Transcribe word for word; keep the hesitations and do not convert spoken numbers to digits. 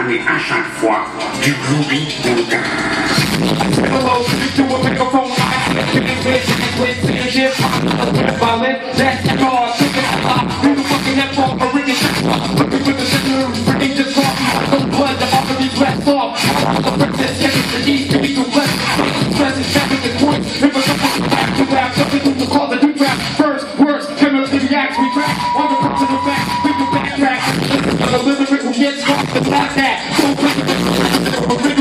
préparer à chaque fois du groovy Bouddha. Hello, to a microphone, I violin, that's the car, taking a lot, who the fucking hip hop, a ringing looking with the signal, bringing just off, no blood, the offer be blessed off, the princess, getting the east, to be too blessed, present, second, the point, if a couple back to back, something to the call, the new trap, first, worst, chemically reacts, we crack, on the front to the back, we can backtrack, the lyrical gets off, the black hat, so